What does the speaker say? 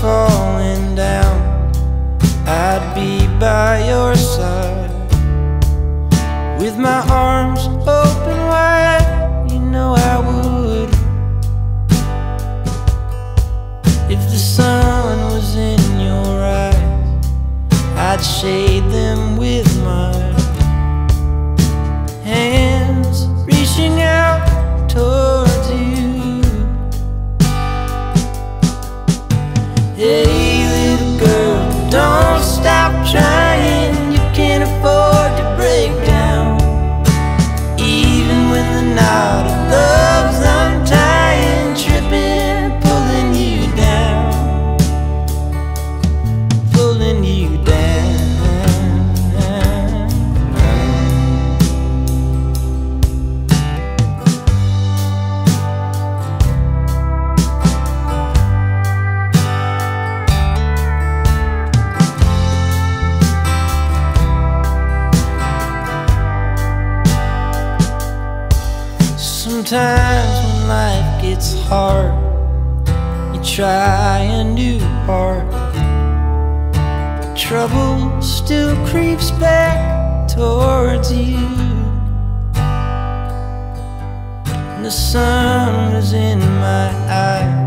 falling down, I'd be by your side. With my arms open wide, you know I would. If the sun was in your eyes, I'd shade them with my hands, reaching out towards you. Hey little girl, don't stop trying. You can't afford to break down. Even when the knot of love's untying, tripping, pulling you down, pulling you down. Sometimes when life gets hard, you try a new heart, but trouble still creeps back towards you. And the sun was in my eyes,